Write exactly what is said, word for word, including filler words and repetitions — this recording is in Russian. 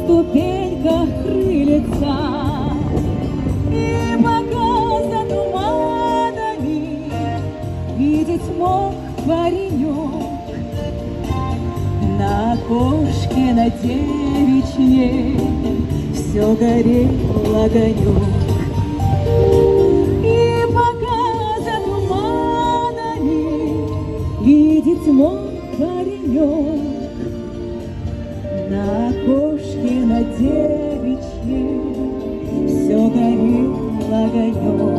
ступеньках крыльца. И пока за туманами видеть мог паренек, на окошке на девичьей все горел огонек. И пока за туманами видеть мог паренек, на окошке на девичьей все горел огонек.